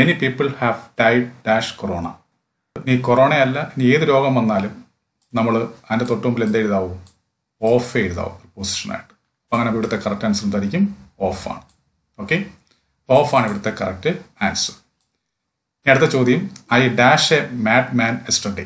Many people have died dash corona. ഇനി കൊറോണയല്ല, ഇനി ഏത് രോഗം വന്നാലും നമ്മൾ അതിൻ്റെ തൊട്ട് മുമ്പിൽ എന്ത് എഴുതാവും? ഓഫ് എഴുതാവും പൊസിഷനായിട്ട്. അപ്പം അങ്ങനെ ഇവിടുത്തെ കറക്റ്റ് ആൻസർ എന്തായിരിക്കും? ഓഫാണ്. ഓക്കെ, ഓഫാണ് ഇവിടുത്തെ കറക്റ്റ് ആൻസർ. അടുത്ത ചോദ്യം, I dash a mad man yesterday.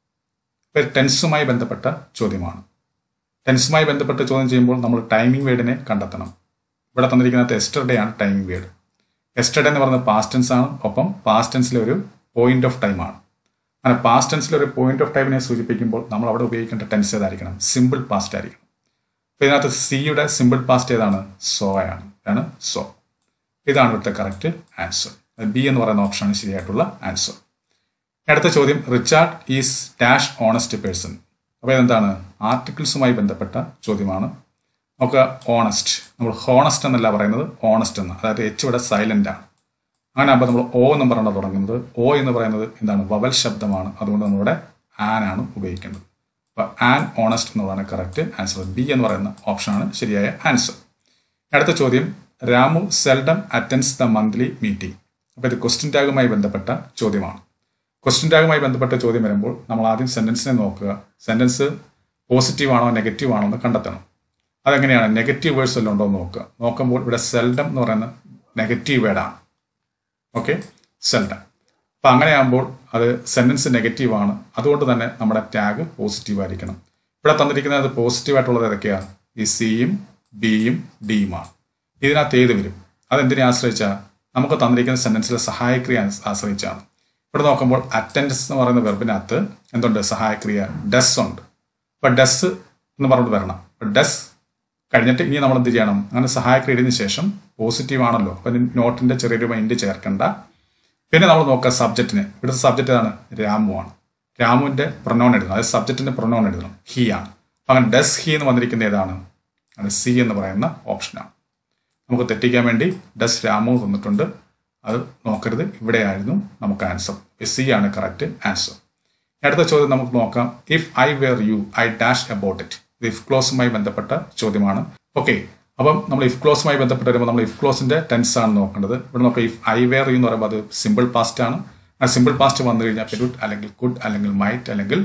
ഇപ്പോൾ ടെൻസുമായി ബന്ധപ്പെട്ട ചോദ്യമാണ്. ടെൻസുമായി ബന്ധപ്പെട്ട ചോദ്യം ചെയ്യുമ്പോൾ നമ്മൾ ടൈമിംഗ് വേർഡിനെ കണ്ടെത്തണം. ഇവിടെ തന്നിരിക്കുന്നത് എസ്റ്റർഡേ ആണ് ടൈമിംഗ് വേർഡ്. എസ്റ്റർഡേ എന്ന് പറയുന്നത് പാസ്റ്റ് ടെൻസ് ആണ്, ഒപ്പം പാസ്റ്റ് ടെൻസിലെ ഒരു പോയിന്റ് ഓഫ് ടൈം ആണ്. അങ്ങനെ പാസ്റ്റ് ടെൻസിലെ ഒരു പോയിന്റ് ഓഫ് ടൈമിനെ സൂചിപ്പിക്കുമ്പോൾ നമ്മൾ അവിടെ ഉപയോഗിക്കേണ്ട ടെൻസ് ഏതായിരിക്കണം? സിമ്പിൾ പാസ്റ്റ് ആയിരിക്കണം. അപ്പോൾ ഇതിനകത്ത് സിയുടെ സിമ്പിൾ പാസ്റ്റ് ഏതാണ്? സോ ആണ്. സോ. ഇതാണ് ഇവിടുത്തെ കറക്റ്റ് ആൻസർ. ബി എന്ന് പറയുന്ന ഓപ്ഷനാണ് ശരിയായിട്ടുള്ള ആൻസർ. അടുത്ത ചോദ്യം, Richard is dash honest person. അപ്പോൾ ഇതെന്താണ്? ആർട്ടിക്കിൾസുമായി ബന്ധപ്പെട്ട ചോദ്യമാണ്. നമുക്ക് ഓണസ്റ്റ്, നമ്മൾ ഹോണസ്റ്റ് എന്നല്ല പറയുന്നത്, ഓണസ്റ്റ് എന്ന്. അതായത് എച്ച് ഇവിടെ സൈലന്റ് ആണ്. അങ്ങനെ ആകുമ്പോൾ നമ്മൾ ഓ എന്ന് പറഞ്ഞാൽ തുടങ്ങുന്നത്. ഓ എന്ന് പറയുന്നത് എന്താണ്? വവൽ ശബ്ദമാണ്. അതുകൊണ്ട് നമ്മളിവിടെ ആൻ ആണ് ഉപയോഗിക്കേണ്ടത്. അപ്പോൾ ആൻ ഓണസ്റ്റ് എന്നുള്ളതാണ് കറക്റ്റ് ആൻസർ. ബി എന്ന് പറയുന്ന ഓപ്ഷനാണ് ശരിയായ ആൻസർ. അടുത്ത ചോദ്യം, Ramu seldom attends the monthly meeting. അപ്പോൾ ഇത് ക്വസ്റ്റ്യൻ ടാഗുമായി ബന്ധപ്പെട്ട ചോദ്യമാണ്. ക്വസ്റ്റ്യൻ ടാഗുമായി ബന്ധപ്പെട്ട ചോദ്യം വരുമ്പോൾ നമ്മൾ ആദ്യം സെന്റൻസിനെ നോക്കുക. സെന്റൻസ് പോസിറ്റീവ് ആണോ നെഗറ്റീവ് ആണോ എന്ന് കണ്ടെത്തണം. അതെങ്ങനെയാണ്? നെഗറ്റീവ് വേർഡ്സ് എല്ലാം ഉണ്ടോ എന്ന് നോക്കുക. നോക്കുമ്പോൾ ഇവിടെ സെൽഡം എന്ന് പറയുന്ന നെഗറ്റീവ് വേർഡാണ്. Okay, seldom. അപ്പം അങ്ങനെയാകുമ്പോൾ അത് സെന്റൻസ് നെഗറ്റീവ് ആണ്. അതുകൊണ്ട് തന്നെ നമ്മുടെ ടാഗ് പോസിറ്റീവ് ആയിരിക്കണം. ഇവിടെ തന്നിരിക്കുന്നത് പോസിറ്റീവായിട്ടുള്ളത് ഏതൊക്കെയാണ്? ഈ സിയും ബിയും ഡിയുമാണ്. ഇതിനകത്ത് ഏത് വരും? അതെന്തിനെ ആശ്രയിച്ചാൽ? നമുക്ക് തന്നിരിക്കുന്ന സെന്റൻസിലെ സഹായക്രിയ ആശ്രയിച്ചാണ്. ഇവിടെ നോക്കുമ്പോൾ അറ്റൻഡൻസ് എന്ന് പറയുന്ന വെർബിനകത്ത് എന്തുണ്ട്? സഹായക്രിയ ഡസ് ഉണ്ട്. അപ്പം ഡസ് എന്ന് പറഞ്ഞിട്ട് വരണം. ഡസ് കഴിഞ്ഞിട്ട് ഇനി നമ്മൾ എന്ത് ചെയ്യണം? അങ്ങനെ സഹായക്രിയ ഇടതിന് ശേഷം പോസിറ്റീവ് ആണല്ലോ, അപ്പം നോട്ടിന്റെ ചെറിയൊരു മൈൻഡ് ചേർക്കണ്ട. പിന്നെ നമ്മൾ നോക്കുക സബ്ജക്റ്റിന്. ഇവിടുത്തെ സബ്ജക്റ്റ് ഏതാണ്? രാമു ആണ്. രാമുവിന്റെ പ്രൊനൗൺ എഴുതണം. അതായത് സബ്ജക്റ്റിന്റെ പ്രൊനൗൺ എഴുതണം. ഹി ആണ്. അങ്ങനെ ഡസ് ഹി എന്ന് വന്നിരിക്കുന്നത് ഏതാണ്? അത് സി എന്ന് പറയുന്ന ഓപ്ഷനാണ്. നമുക്ക് തെറ്റിക്കാൻ വേണ്ടി ഡസ് രാമു തന്നിട്ടുണ്ട്, അത് നോക്കരുത്. ഇവിടെയായിരുന്നു നമുക്ക് ആൻസർ. സി ആണ് കറക്റ്റ് ആൻസർ. അടുത്ത ചോദ്യം നമുക്ക് നോക്കാം. If I were you I dash about it. ഇത് ഇഫ് ക്ലോസുമായി ബന്ധപ്പെട്ട ചോദ്യമാണ്. ഓക്കെ, അപ്പം നമ്മൾ ഇഫ് ക്ലോസുമായി ബന്ധപ്പെട്ട് വരുമ്പോൾ നമ്മൾ ഇഫ് ക്ലോസിന്റെ ടെൻസ് ആണ് നോക്കേണ്ടത്. ഇവിടെ നോക്കാം, ഇഫ് ഐ വെയർ യു എന്ന് പറയുമ്പോൾ അത് സിമ്പിൾ പാസ്റ്റ് ആണ്. ആ സിമ്പിൾ പാസ്റ്റ് വന്നു കഴിഞ്ഞാൽ വുഡ് അല്ലെങ്കിൽ കുഡ് അല്ലെങ്കിൽ മൈറ്റ് അല്ലെങ്കിൽ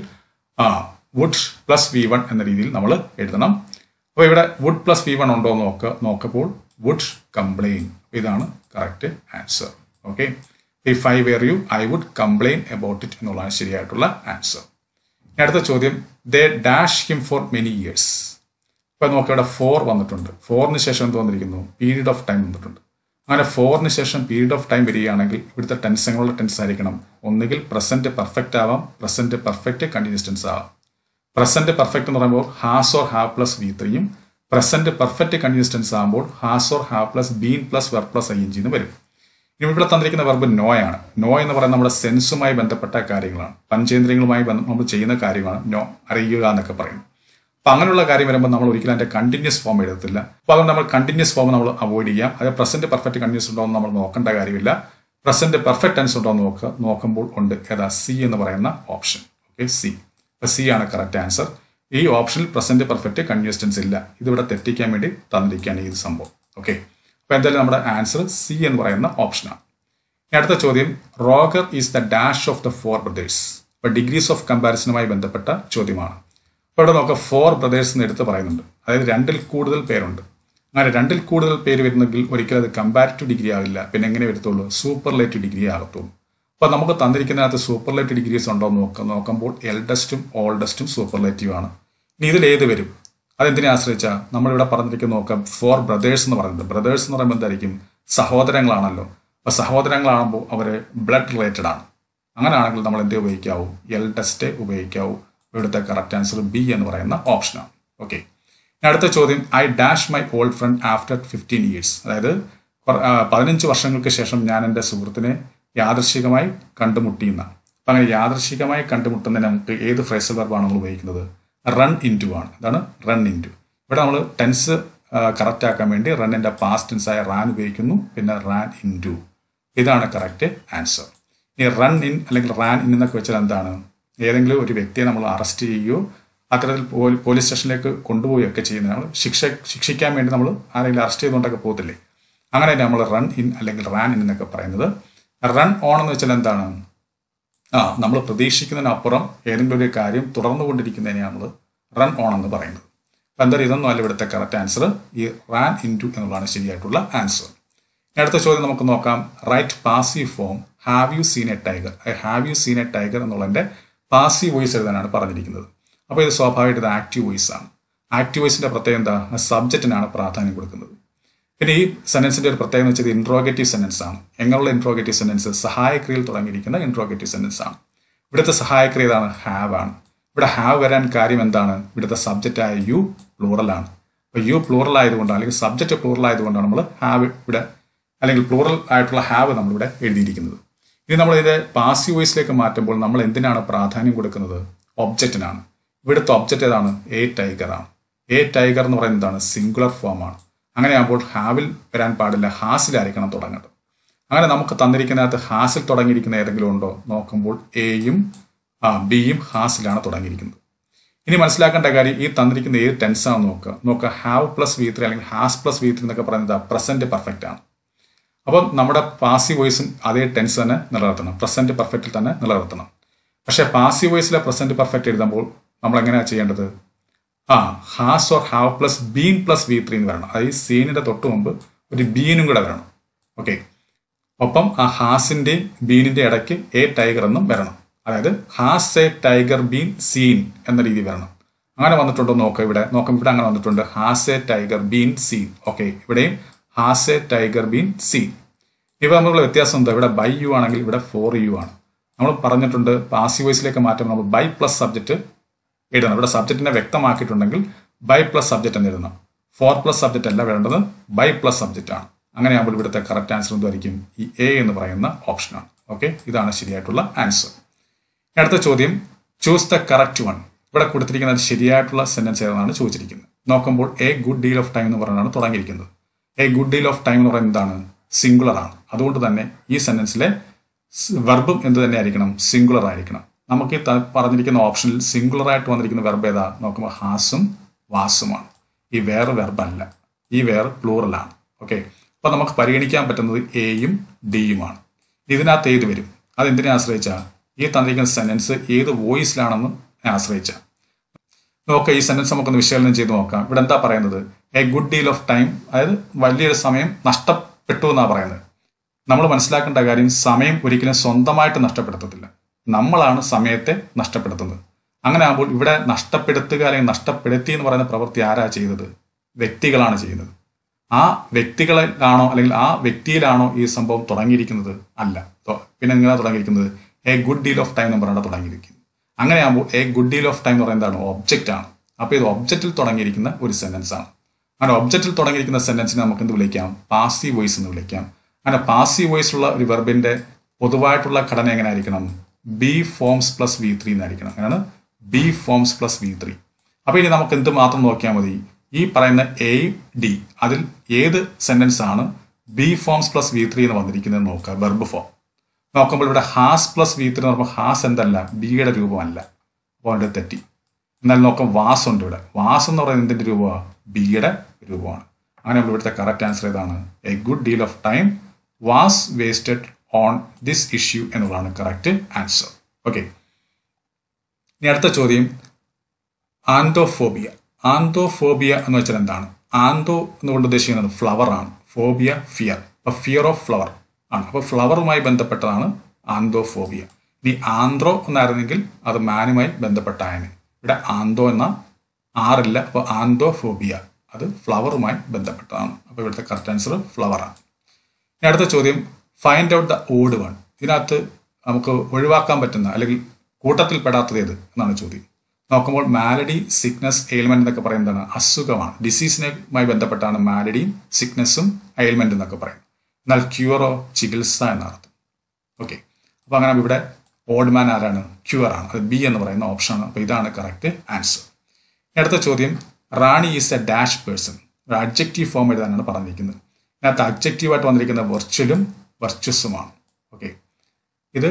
വുഡ് പ്ലസ് V1 എന്ന രീതിയിൽ നമ്മൾ എഴുതണം. അപ്പോൾ ഇവിടെ വുഡ് പ്ലസ് V1 ഉണ്ടോ എന്ന് നോക്കുമ്പോൾ വുഡ് കംപ്ലെയിൻ. ഇതാണ് correct answer. Okay, if I were you I would complain about it എന്നുള്ളതാണ് ശരിയായിട്ടുള്ള ആൻസർ. അടുത്ത ചോദ്യം, they dash him for many years. ഇപ്പം നോക്കുക, ഇവിടെ 4 വന്നിട്ടുണ്ട്. 4ന് ശേഷം എന്ത് വന്നിരിക്കുന്നു? പീരീഡ് ഓഫ് ടൈം വന്നിട്ടുണ്ട്. അങ്ങനെ 4ന് ശേഷം പീരീഡ് ഓഫ് ടൈം വരികയാണെങ്കിൽ ഇവിടുത്തെ ടെൻസ് എങ്ങനെയുള്ള ടെൻസ് ആയിരിക്കണം? ഒന്നുകിൽ പ്രസന്റ് പെർഫെക്റ്റ് ആവാം, പ്രസന്റ് പെർഫെക്റ്റ് കണ്ടിന്യൂസ് ടെൻസ് ആവാം. പ്രസന്റ് പെർഫെക്റ്റ് എന്ന് പറയുമ്പോൾ ഹാസ് ഓർ ഹാവ് പ്ലസ് V3യും, പ്രസന്റ് പെർഫെക്റ്റ് കണ്ടിന്യൂസ് ടെൻസ് ആകുമ്പോൾ has or have plus been plus verb plus ING എന്ന് വരും. ഇനി ഇവിടെ തന്നിരിക്കുന്ന വെർബ് നോ ആണ്. നോ എന്ന് പറയുന്നത് നമ്മുടെ സെൻസുമായി ബന്ധപ്പെട്ട കാര്യങ്ങളാണ്. പഞ്ചേന്ദ്രിയങ്ങളുമായി നമ്മൾ ചെയ്യുന്ന കാര്യമാണ് നോ, അറിയുക എന്നൊക്കെ പറയുന്നത്. അപ്പം അങ്ങനെയുള്ള കാര്യം വരുമ്പോൾ നമ്മൾ ഒരിക്കലും അതിന്റെ കണ്ടിന്യൂസ് ഫോം എഴുതത്തില്ല. അപ്പോൾ അതുകൊണ്ട് നമ്മൾ കണ്ടിന്യൂസ് ഫോം നമ്മൾ അവോയ്ഡ് ചെയ്യാം. അത് പ്രസന്റ് പെർഫെക്റ്റ് കണ്ടിന്യൂസ് ഉണ്ടോ എന്ന് നമ്മൾ നോക്കേണ്ട കാര്യമില്ല. പ്രസന്റ് പെർഫെക്റ്റ് ടെൻസ് ഉണ്ടോ എന്ന് നോക്കുമ്പോൾ ഉണ്ട്. ഏതാ? സി എന്ന് പറയുന്ന ഓപ്ഷൻ. Okay, C. അപ്പോൾ സി ആണ് കറക്റ്റ് ആൻസർ. ഈ ഓപ്ഷനിൽ പ്രസന്റ് പെർഫെക്റ്റ് കണ്ടിന്യൂസ് ടെൻസ് ഇല്ല. ഇതിവിടെ തെറ്റിക്കാൻ വേണ്ടി തന്നിരിക്കുകയാണ് ഈ സംഭവം. ഓക്കെ, അപ്പോൾ എന്തായാലും നമ്മുടെ ആൻസർ സി എന്ന് പറയുന്ന ഓപ്ഷനാണ്. അടുത്ത ചോദ്യം, Roger is the dash of the 4 brothers. ഇപ്പോൾ ഡിഗ്രീസ് ഓഫ് കമ്പാരിസണുമായി ബന്ധപ്പെട്ട ചോദ്യമാണ്. അപ്പോൾ ഇവിടെ നോക്കുക 4 ബ്രദേഴ്സ് എന്ന് എടുത്ത് പറയുന്നുണ്ട്. അതായത് 2ൽ കൂടുതൽ പേരുണ്ട്. അങ്ങനെ 2ൽ കൂടുതൽ പേര് വരുന്നെങ്കിൽ ഒരിക്കലും അത് കമ്പാരിറ്റീവ് ഡിഗ്രി ആവില്ല. പിന്നെ എങ്ങനെ വരത്തുള്ളൂ? സൂപ്പർലേറ്റീവ് ഡിഗ്രി ആകത്തുള്ളൂ. അപ്പോൾ നമുക്ക് തന്നിരിക്കുന്നതിനകത്ത് സൂപ്പർലേറ്റീവ് ഡിഗ്രീസ് ഉണ്ടോ എന്ന് നോക്കുമ്പോൾ എൽഡസ്റ്റും ഓൾഡസ്റ്റും സൂപ്പർലേറ്റീവ് ആണ്. ഇനി ഇതിൽ ഏത് വരും? അതെന്തിനെ ആശ്രയിച്ചാൽ നമ്മളിവിടെ പറഞ്ഞിരിക്കുന്ന നോക്കാം 4 ബ്രദേഴ്സ് എന്ന് പറയുന്നത്. ബ്രദേഴ്സ് എന്ന് പറയുമ്പോൾ എന്തായിരിക്കും? സഹോദരങ്ങളാണല്ലോ. അപ്പോൾ സഹോദരങ്ങളാകുമ്പോൾ അവർ ബ്ലഡ് റിലേറ്റഡ് ആണ്. അങ്ങനെയാണെങ്കിൽ നമ്മൾ എന്ത് ഉപയോഗിക്കാവൂ? എൽഡസ്റ്റ് ഉപയോഗിക്കാവൂ. ഇവിടുത്തെ കറക്റ്റ് ആൻസർ ബി എന്ന് പറയുന്ന ഓപ്ഷനാണ്. ഓക്കെ, അടുത്ത ചോദ്യം, I dash my old friend after 15 years. അതായത് 15 വർഷങ്ങൾക്ക് ശേഷം ഞാൻ എൻ്റെ സുഹൃത്തിനെ യാദൃശികമായി കണ്ടുമുട്ടിയെന്നാണ്. അപ്പം അങ്ങനെ യാദൃശികമായി കണ്ടുമുട്ടുന്നതിന് നമുക്ക് ഏത് ഫ്രേസൽ വെർബാണ് നമ്മൾ ഉപയോഗിക്കുന്നത്? റൺ ഇൻറ്റു ആണ്. ഇതാണ് റൺ ഇൻറ്റു. ഇവിടെ നമ്മൾ ടെൻസ് കറക്റ്റ് ആക്കാൻ വേണ്ടി റണ്ണിൻ്റെ പാസ്റ്റ് ടെൻസായ റാൻ ഉപയോഗിക്കുന്നു, പിന്നെ റാൻ ഇൻറ്റു. ഇതാണ് കറക്റ്റ് ആൻസർ. ഈ റൺ ഇൻ അല്ലെങ്കിൽ റാൻ ഇൻ എന്നൊക്കെ വെച്ചാൽ എന്താണ്? ഏതെങ്കിലും ഒരു വ്യക്തിയെ നമ്മൾ അറസ്റ്റ് ചെയ്യുകയോ അത്തരത്തിൽ പോലീസ് സ്റ്റേഷനിലേക്ക് കൊണ്ടുപോവുകയൊക്കെ ചെയ്യുന്നതാണ്. ശിക്ഷിക്കാൻ വേണ്ടി നമ്മൾ ആരെങ്കിലും അറസ്റ്റ് ചെയ്തുകൊണ്ടൊക്കെ പോകത്തില്ലേ? അങ്ങനെ നമ്മൾ റൺ ഇൻ അല്ലെങ്കിൽ റാൻ ഇൻ എന്നൊക്കെ പറയുന്നത്. റൺ ഓൺ എന്ന് വെച്ചാൽ എന്താണ്? നമ്മൾ പ്രതീക്ഷിക്കുന്നതിനപ്പുറം ഏതെങ്കിലും ഒരു കാര്യം തുടർന്നുകൊണ്ടിരിക്കുന്നതിനെയാണ് നമ്മൾ റൺ ഓൺ എന്ന് പറയുന്നത്. അപ്പം എന്തായാലും ഇതൊന്നും അല്ല ഇവിടുത്തെ കറക്റ്റ് ആൻസർ. ഈ റാൻ ഇൻ ടു എന്നുള്ളതാണ് ശരിയായിട്ടുള്ള ആൻസർ. അടുത്ത ചോദ്യം നമുക്ക് നോക്കാം. Write passive form have you seen a tiger. Have you seen a tiger എന്നുള്ളതിൻ്റെ പാസീവ് വോയിസ് എഴുതാനാണ് പറഞ്ഞിരിക്കുന്നത്. അപ്പോൾ ഇത് സ്വാഭാവികമായിട്ട് ഇത് ആക്റ്റീവ് വോയിസ് ആണ്. ആക്റ്റീവ് വോയിസിൻ്റെ പ്രത്യേകം എന്താ? സബ്ജക്റ്റിനാണ് പ്രാധാന്യം കൊടുക്കുന്നത്. പിന്നെ ഈ സെൻറ്റൻസിൻ്റെ ഒരു പ്രത്യേകത എന്ന് വെച്ചാൽ ഇൻട്രോഗേറ്റീവ് സെൻറ്റൻസ് ആണ്. എങ്ങനെയുള്ള ഇൻട്രോഗേറ്റീവ് സെൻറ്റൻസ്? സഹായക്രിയയിൽ തുടങ്ങിയിരിക്കുന്ന ഇൻട്രോഗേറ്റീവ് സെൻറ്റൻസ് ആണ്. ഇവിടുത്തെ സഹായക്രിയ ഏതാണ്? ഹാവ് ആണ്. ഇവിടെ ഹാവ് വരാൻ കാര്യം എന്താണ്? ഇവിടുത്തെ സബ്ജക്റ്റായ യു പ്ലൂറലാണ്. അപ്പോൾ യു പ്ലൂറൽ ആയതുകൊണ്ടാണ്, അല്ലെങ്കിൽ സബ്ജക്റ്റ് പ്ലൂറൽ ആയതുകൊണ്ടാണ് നമ്മൾ ഹാവ് ഇവിടെ, അല്ലെങ്കിൽ പ്ലൂറൽ ആയിട്ടുള്ള ഹാവ് നമ്മളിവിടെ എഴുതിയിരിക്കുന്നത്. ഇനി നമ്മളിത് പാസീവ് വോയിസിലേക്ക് മാറ്റുമ്പോൾ നമ്മൾ എന്തിനാണ് പ്രാധാന്യം കൊടുക്കുന്നത്? ഒബ്ജക്റ്റിനാണ്. ഇവിടുത്തെ ഒബ്ജക്റ്റ് ഏതാണ്? എ ടൈഗർ ആണ്. എ ടൈഗർ എന്ന് പറയുന്നത് എന്താണ്? സിംഗുലർ ഫോം ആണ്. അങ്ങനെയാകുമ്പോൾ ഹാവിൽ വരാൻ പാടില്ല, ഹാസിലായിരിക്കണം തുടങ്ങേണ്ടത്. അങ്ങനെ നമുക്ക് തന്നിരിക്കുന്നതിനകത്ത് ഹാസിൽ തുടങ്ങിയിരിക്കുന്ന ഏതെങ്കിലും ഉണ്ടോ? നോക്കുമ്പോൾ എയും ബിയും ഹാസിലാണ് തുടങ്ങിയിരിക്കുന്നത്. ഇനി മനസ്സിലാക്കേണ്ട കാര്യം, ഈ തന്നിരിക്കുന്ന ഏത് ടെൻസാണെന്ന് നോക്കുക. ഹാവ് പ്ലസ് V3 അല്ലെങ്കിൽ ഹാസ് പ്ലസ് V3 എന്നൊക്കെ പറയുന്നത് പ്രസന്റ് പെർഫെക്റ്റ് ആണ്. അപ്പോൾ നമ്മുടെ പാസീവ് വോയിസും അതേ ടെൻസ് തന്നെ നിലനിർത്തണം, പ്രസന്റ് പെർഫെക്റ്റിൽ തന്നെ നിലനിർത്തണം. പക്ഷേ പാസീവ് വോയിസിലെ പ്രസന്റ് പെർഫെക്റ്റ് എഴുതുമ്പോൾ നമ്മൾ എങ്ങനെയാണ് ചെയ്യേണ്ടത്? Has or have plus been plus V3 എന്ന് വരണം. അതായത് സീനിന്റെ തൊട്ട് മുമ്പ് ഒരു ബീനും കൂടെ വരണം. ഓക്കെ, ഒപ്പം ആ ഹാസിന്റെയും ബീനിന്റെ ഇടയ്ക്ക് എ ടൈഗർ എന്നും വരണം. അതായത് has a tiger been seen എന്ന രീതി വരണം. അങ്ങനെ വന്നിട്ടുണ്ടോ നോക്കാം. ഇവിടെ അങ്ങനെ വന്നിട്ടുണ്ട്. Has a tiger been seen. Okay, ഇവിടെയും has a tiger been seen. ഇവ തമ്മിലുള്ള വ്യത്യാസം എന്താ? ഇവിടെ ബൈ യു ആണെങ്കിൽ ഇവിടെ ഫോർ യു ആണ്. നമ്മൾ പറഞ്ഞിട്ടുണ്ട് പാസീവ് വോയിസിലേക്ക് മാറ്റുമ്പോൾ നമ്മൾ ബൈ പ്ലസ് സബ്ജക്റ്റ് എഴുതണം. ഇവിടെ സബ്ജക്റ്റിനെ വ്യക്തമാക്കിയിട്ടുണ്ടെങ്കിൽ ബൈ പ്ലസ് സബ്ജക്റ്റ് എന്ന് എഴുതണം. ഫോർ പ്ലസ് സബ്ജക്റ്റ് അല്ല വേണ്ടത്, ബൈ പ്ലസ് സബ്ജക്റ്റ് ആണ്. അങ്ങനെയാകുമ്പോൾ ഇവിടുത്തെ കറക്റ്റ് ആൻസർ എന്തായിരിക്കും? ഈ എ എന്ന് പറയുന്ന ഓപ്ഷനാണ്. ഓക്കെ, ഇതാണ് ശരിയായിട്ടുള്ള ആൻസർ. അടുത്ത ചോദ്യം, ചൂസ് ദ കറക്റ്റ് വൺ. ഇവിടെ കൊടുത്തിരിക്കുന്നത് ശരിയായിട്ടുള്ള സെന്റൻസ് ഏതാണ് ചോദിച്ചിരിക്കുന്നത്. നോക്കുമ്പോൾ a good deal of time എന്ന് പറഞ്ഞാണ് തുടങ്ങിയിരിക്കുന്നത്. A good deal of time എന്ന് പറയുന്നത് എന്താണ്? സിംഗുലർ ആണ്. അതുകൊണ്ട് തന്നെ ഈ സെന്റൻസിലെ വെർബും എന്ത് തന്നെ ആയിരിക്കണം? സിംഗുലർ ആയിരിക്കണം. നമുക്ക് ഈ പറഞ്ഞിരിക്കുന്ന ഓപ്ഷനിൽ സിംഗുലർ ആയിട്ട് വന്നിരിക്കുന്ന വെർബ് ഏതാ? നോക്കുമ്പോൾ ഹാസും വാസുമാണ്. ഈ വേറെ വെർബല്ല, ഈ വേറെ പ്ലൂറലാണ്. ഓക്കെ, അപ്പോൾ നമുക്ക് പരിഗണിക്കാൻ പറ്റുന്നത് എയും ഡിയുമാണ്. ഇതിനകത്ത് ഏത് വരും? അതെന്തിനെ ആശ്രയിച്ചാൽ? ഈ തന്നിരിക്കുന്ന സെന്റൻസ് ഏത് വോയിസിലാണെന്ന് ആശ്രയിച്ചാൽ. നോക്കാം, ഈ സെന്റൻസ് നമുക്കൊന്ന് വിശകലനം ചെയ്ത് നോക്കാം. ഇവിടെ എന്താ പറയുന്നത്? A good deal of time, അതായത് വലിയൊരു സമയം നഷ്ടപ്പെട്ടു എന്നാണ് പറയുന്നത്. നമ്മൾ മനസ്സിലാക്കേണ്ട കാര്യം, സമയം ഒരിക്കലും സ്വന്തമായിട്ട് നഷ്ടപ്പെടുത്തത്തില്ല, നമ്മളാണ് സമയത്തെ നഷ്ടപ്പെടുത്തുന്നത്. അങ്ങനെ ആകുമ്പോൾ ഇവിടെ നഷ്ടപ്പെടുത്തുക അല്ലെങ്കിൽ നഷ്ടപ്പെടുത്തി എന്ന് പറയുന്ന പ്രവൃത്തി ആരാ ചെയ്തത്? വ്യക്തികളാണ് ചെയ്യുന്നത്. ആ വ്യക്തികളിലാണോ അല്ലെങ്കിൽ ആ വ്യക്തിയിലാണോ ഈ സംഭവം തുടങ്ങിയിരിക്കുന്നത്? അല്ല. പിന്നെ നിങ്ങളാണ് തുടങ്ങിയിരിക്കുന്നത്? A good deal of time എന്ന് പറഞ്ഞാൽ തുടങ്ങിയിരിക്കുന്നത്. അങ്ങനെയാകുമ്പോൾ a good deal of time എന്ന് പറയുന്നത് എന്താണ്? ഒബ്ജക്റ്റ് ആണ്. അപ്പോൾ ഇത് ഒബ്ജക്റ്റിൽ തുടങ്ങിയിരിക്കുന്ന ഒരു സെന്റൻസ് ആണ്. അങ്ങനെ ഒബ്ജക്റ്റിൽ തുടങ്ങിയിരിക്കുന്ന സെന്റൻസിനെ നമുക്ക് എന്ത് വിളിക്കാം? പാസീവ് വോയിസ് എന്ന് വിളിക്കാം. അങ്ങനെ പാസീവ് വോയിസുള്ള ഒരു വെർബിന്റെ പൊതുവായിട്ടുള്ള ഘടന എങ്ങനെ ആയിരിക്കണം? ബി ഫോംസ് പ്ലസ് V3 എന്നായിരിക്കണം. അങ്ങനെയാണ് ബി ഫോംസ് പ്ലസ് V3. അപ്പോൾ ഇനി നമുക്ക് എന്ത് മാത്രം നോക്കിയാൽ മതി? ഈ പറയുന്ന എ ഡി അതിൽ ഏത് സെന്റൻസ് ആണ് ബി ഫോംസ് പ്ലസ് V3 എന്ന് വന്നിരിക്കുന്നത് നോക്കുക. വെർബ് ഫോം നോക്കുമ്പോൾ ഇവിടെ ഹാസ് പ്ലസ് V3 എന്ന് പറയുമ്പോൾ ഹാസ് എന്തല്ല? ബിയുടെ രൂപമല്ല. അപ്പോൾ അവിടെ തെറ്റി. എന്നാൽ നോക്കാം, വാസ് ഉണ്ട് ഇവിടെ. വാസ് എന്ന് പറയുന്നത് എന്തിന്റെ രൂപമാണ്? ബിയുടെ രൂപമാണ്. അങ്ങനെ നമ്മൾ ഇവിടുത്തെ കറക്റ്റ് ആൻസർ ഏതാണ്? A good deal of time was wasted on this issue എന്നുള്ളതാണ് കറക്റ്റ് ആൻസർ. ഓക്കെ, ഇനി അടുത്ത ചോദ്യം, ആന്തോഫോബിയ. ആന്തോഫോബിയ എന്ന് വെച്ചാൽ എന്താണ്? ആന്തോ എന്നുകൊണ്ട് ഉദ്ദേശിക്കുന്നത് ഫ്ലവർ ആണ്. Phobia fear. അപ്പൊ ഫിയർ ഓഫ് ഫ്ലവർ ആണ്. അപ്പോൾ ഫ്ലവറുമായി ബന്ധപ്പെട്ടതാണ് ആന്തോഫോബിയ. ഇനി ആന്ത്രോ എന്നായിരുന്നെങ്കിൽ അത് മാനുമായി ബന്ധപ്പെട്ടായന്. ഇവിടെ ആന്തോ എന്ന ആറില്ല. അപ്പോൾ ആന്തോഫോബിയ അത് ഫ്ലവറുമായി ബന്ധപ്പെട്ടതാണ്. അപ്പോൾ ഇവിടുത്തെ കറക്റ്റ് ആൻസർ ഫ്ലവർ ആണ്. ഇനി അടുത്ത ചോദ്യം, find out the odd one. ഇതിനകത്ത് നമുക്ക് ഒഴിവാക്കാൻ പറ്റുന്ന അല്ലെങ്കിൽ കൂട്ടത്തിൽ പെടാത്തത് ഏത് എന്നാണ് ചോദ്യം. നോക്കുമ്പോൾ മാലഡി, സിക്നസ്, എയിൽമെന്റ് എന്നൊക്കെ പറയുന്നതാണ് അസുഖമാണ്. ഡിസീസിനുമായി ബന്ധപ്പെട്ടാണ് മാലഡിയും സിക്നസ്സും എയിൽമെന്റ് എന്നൊക്കെ പറയുന്നത്. എന്നാൽ ക്യൂറോ ചികിത്സ എന്നർത്ഥം. ഓക്കെ, അപ്പോൾ അങ്ങനെ ഇവിടെ ഓഡ് മാൻ ആരാണ്? ക്യൂർ ആണ്. അത് ബി എന്ന് പറയുന്ന ഓപ്ഷനാണ്. അപ്പോൾ ഇതാണ് കറക്റ്റ് ആൻസർ. അടുത്ത ചോദ്യം, Rani is a dash person. ഒരു അഡ്ജക്റ്റീവ് ഫോം എഴുതാനാണ് പറഞ്ഞിരിക്കുന്നത്. ഇതിനകത്ത് അഡ്ജക്റ്റീവായിട്ട് വന്നിരിക്കുന്ന വെർച്വലും വെർച്വസുമാണ്. ഓക്കെ, ഇത്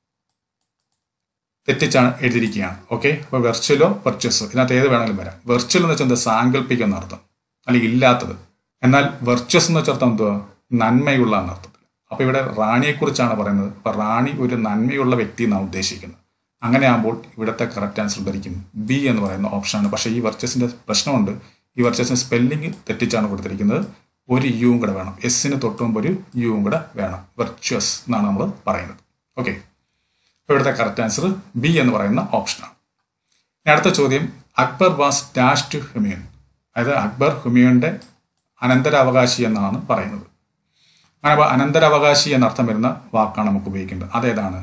തെറ്റിച്ചാണ് എഴുതിയിരിക്കുകയാണ്. ഓക്കെ, അപ്പോൾ വെർച്വലോ വെർച്വസോ ഇതിനകത്ത് ഏത് വേണമെങ്കിലും വരാം. വെർച്വൽ എന്ന് വെച്ചാൽ എന്താ? സാങ്കല്പിക എന്നർത്ഥം അല്ലെങ്കിൽ ഇല്ലാത്തത്. എന്നാൽ വെർച്വസ് എന്ന് വെച്ചാൽ എന്തുവാ? നന്മയുള്ള എന്നർത്ഥത്തിൽ. അപ്പോൾ ഇവിടെ റാണിയെക്കുറിച്ചാണ് പറയുന്നത്. അപ്പോൾ റാണി ഒരു നന്മയുള്ള വ്യക്തി എന്നാണ് ഉദ്ദേശിക്കുന്നത്. അങ്ങനെയാകുമ്പോൾ ഇവിടുത്തെ കറക്റ്റ് ആൻസർ എന്തായിരിക്കും? ബി എന്ന് പറയുന്ന ഓപ്ഷനാണ്. പക്ഷേ ഈ വെർച്ചസിൻ്റെ പ്രശ്നമുണ്ട്. ഈ വെർച്ചസിന് സ്പെല്ലിംഗ് തെറ്റിച്ചാണ് കൊടുത്തിരിക്കുന്നത്. ഒരു യുവും കൂടെ വേണം. എസ്സിന് തൊട്ടുമുമ്പ് ഒരു യുവും കൂടെ വേണം. വെർച്വസ് എന്നാണ് നമ്മൾ പറയുന്നത്. ഓക്കെ, ഇവിടുത്തെ കറക്റ്റ് ആൻസർ ബി എന്ന് പറയുന്ന ഓപ്ഷനാണ്. ഇനി അടുത്ത ചോദ്യം, Akbar was dash to Humayun. അതായത് അക്ബർ ഹുമയൂണിന്റെ അനന്തരാവകാശി എന്നാണ് പറയുന്നത്. അങ്ങനെ അനന്തരാവകാശി എന്നർത്ഥം വരുന്ന വാക്കാണ് നമുക്ക് ഉപയോഗിക്കേണ്ടത്. അതേതാണ്?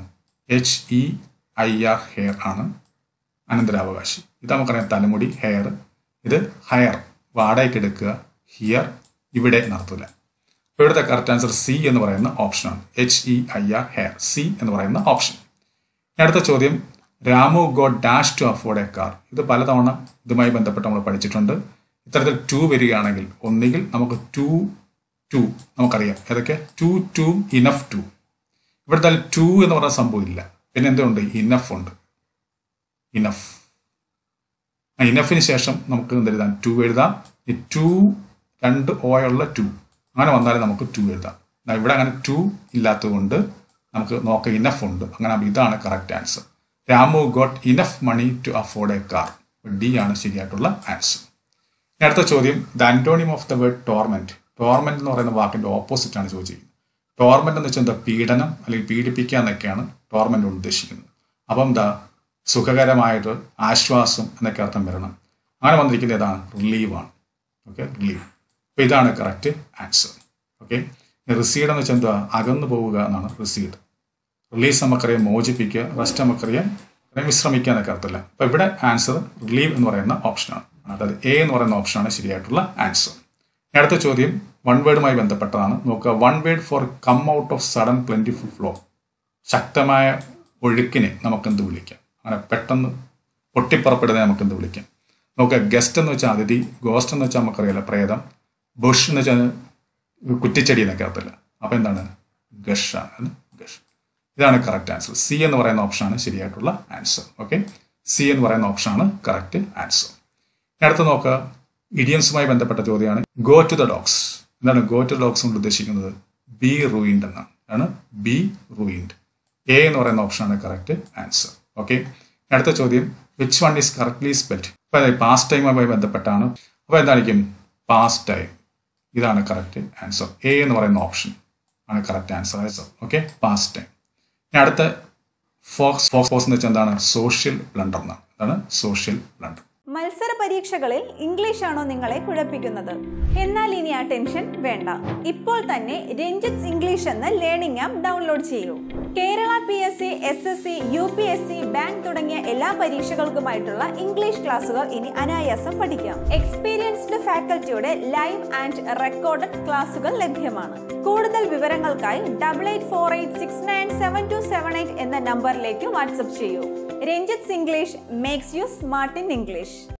HEIR, ഹെയർ ആണ് അനന്തരാവകാശി. ഇത് നമുക്കറിയാം, തലമുടി, ഹെയർ. ഇത് ഹയർ, വാടകയ്ക്ക് എടുക്കുക. ഹിയർ, ഇവിടെ നടത്തില്ല. ഇവിടുത്തെ കറക്റ്റ് ആൻസർ സി എന്ന് പറയുന്ന ഓപ്ഷനാണ്. HEIR, ഹെയർ, സി എന്ന് പറയുന്ന ഓപ്ഷൻ. അടുത്ത ചോദ്യം, Ramu got dash to afford a car. ഇത് പലതവണ ഇതുമായി ബന്ധപ്പെട്ട് നമ്മൾ പഠിച്ചിട്ടുണ്ട്. ഇത്തരത്തിൽ 2 വരികയാണെങ്കിൽ ഒന്നുകിൽ നമുക്ക് 2 നമുക്കറിയാം ഏതൊക്കെ, 2 ഇനഫ് 2. ഇവിടുത്തെ 2 എന്ന് പറയുന്ന സംഭവം ഇല്ല. പിന്നെ എന്തുണ്ട്? ഇനഫ് ഉണ്ട്. ഇനഫ്, ഇനഫിന് ശേഷം നമുക്ക് എന്തെഴുതാം? 2 എഴുതാം. ഈ 2 2 ഓയുള്ള 2 അങ്ങനെ വന്നാലും നമുക്ക് 2 എഴുതാം. ഇവിടെ അങ്ങനെ 2 ഇല്ലാത്തത് കൊണ്ട് നമുക്ക് നോക്കാം, ഇനഫ് ഉണ്ട്. അങ്ങനെ ഇതാണ് correct answer. Ramu got enough money to afford a car. D ആണ് ശരിയായിട്ടുള്ള ആൻസർ. അടുത്ത ചോദ്യം, the antonym of the word torment. Torment എന്ന് പറയുന്ന വാക്കിന്റെ ഓപ്പോസിറ്റ് ആണ് ചോദിച്ചിരിക്കുന്നത്. ടോർമെന്റ് എന്ന് വെച്ചാൽ എന്താ? പീഡനം അല്ലെങ്കിൽ പീഡിപ്പിക്കുക എന്നൊക്കെയാണ് ടോർമെന്റ് ഉദ്ദേശിക്കുന്നത്. അപ്പം എന്താ? സുഖകരമായിട്ട് ആശ്വാസം എന്നൊക്കെ അർത്ഥം വരണം. അങ്ങനെ വന്നിരിക്കുന്നത് ഏതാണ്? റിലീവാണ്. Okay, relieve. അപ്പോൾ ഇതാണ് കറക്റ്റ് ആൻസർ. ഓക്കെ, റിസീഡ് എന്ന് വെച്ചാൽ എന്താ? അകന്നു പോവുക എന്നാണ് റിസീഡ്. റിലീസ് നമുക്കറിയാം മോചിപ്പിക്കുക, റെസ്റ്റ് നമുക്കറിയാം വിശ്രമിക്കുക എന്നൊക്കെ അർത്ഥമില്ല. അപ്പോൾ ഇവിടെ ആൻസർ റിലീവ് എന്ന് പറയുന്ന ഓപ്ഷനാണ്. അതായത് എ എന്ന് പറയുന്ന ഓപ്ഷനാണ് ശരിയായിട്ടുള്ള ആൻസർ. അടുത്ത ചോദ്യം വൺ വേർഡുമായി ബന്ധപ്പെട്ടതാണ്. നോക്കുക, one word for come out of sudden plentiful flow. ശക്തമായ ഒഴുക്കിനെ നമുക്കെന്ത് വിളിക്കാം? അങ്ങനെ പെട്ടെന്ന് പൊട്ടിപ്പുറപ്പെടുന്നതിനെ നമുക്കെന്ത് വിളിക്കാം? നോക്കുക, ഗസ്റ്റ് എന്ന് വെച്ചാൽ അതിഥി, ഗോസ്റ്റ് എന്ന് വെച്ചാൽ നമുക്കറിയാലോ പ്രേതം, ബുഷ് എന്ന് വെച്ചാൽ കുറ്റിച്ചെടി എന്നൊക്കെ അർത്ഥമില്ല. അപ്പോൾ എന്താണ്? ഗഷ് ആണ്. ഗഷ്. ഇതാണ് കറക്റ്റ് ആൻസർ. സി എന്ന് പറയുന്ന ഓപ്ഷനാണ് ശരിയായിട്ടുള്ള ആൻസർ. ഓക്കെ, സി എന്ന് പറയുന്ന ഓപ്ഷനാണ് കറക്റ്റ് ആൻസർ. അടുത്ത് നോക്കുക, ഇഡിയംസുമായി ബന്ധപ്പെട്ട ചോദ്യമാണ്. Go to the dogs. എന്താണ് ഗോ ടു ദ ഡോഗ്സ് കൊണ്ട് ഉദ്ദേശിക്കുന്നത്? ബി റൂയിൻഡ് എന്നാണ്. ആണ് ബി റൂയിൻഡ്. എ എന്ന് പറയുന്ന ഓപ്ഷനാണ് കറക്റ്റ് ആൻസർ. ഓക്കെ, അടുത്ത ചോദ്യം, which one is correctly spelled. അപ്പോൾ പാസ്റ്റ് ടൈമുമായി ബന്ധപ്പെട്ടാണ്. അപ്പോൾ എന്തായിരിക്കും? Past time. ഇതാണ് കറക്റ്റ് ആൻസർ. എ എന്ന് പറയുന്ന ഓപ്ഷൻ ആണ് correct answer. Okay, past time. ഇനി അടുത്ത ഫോക്സ് എന്ന് വെച്ചാൽ എന്താണ്? സോഷ്യൽ ബ്ലണ്ടർ എന്നാണ്. എന്താണ്? Social blunder. മത്സര പരീക്ഷകളിൽ ഇംഗ്ലീഷ് ആണോ നിങ്ങളെ കുഴപ്പിക്കുന്നത്? എന്നാൽ ഇനി ആ ടെൻഷൻ വേണ്ട. ഇപ്പോൾ തന്നെ രഞ്ജിത്ത് ഇംഗ്ലീഷ് എന്ന ലേണിംഗ് ആപ്പ് ഡൗൺലോഡ് ചെയ്യൂ. Kerala PSC, SSC, UPSC, bank തുടങ്ങിയ എല്ലാ പരീക്ഷകൾക്കുമായിട്ടുള്ള ഇംഗ്ലീഷ് ക്ലാസുകൾ ഇനി അനായാസം പഠിക്കാം. എക്സ്പീരിയൻസ്ഡ് ഫാക്കൽറ്റിയുടെ ലൈവ് ആൻഡ് റെക്കോർഡഡ് ക്ലാസുകൾ ലഭ്യമാണ്. കൂടുതൽ വിവരങ്ങൾക്കായി 8848697278 എന്ന നമ്പറിലേക്ക് വാട്സ്ആപ്പ് ചെയ്യൂ. Ranjith English makes you smart in English.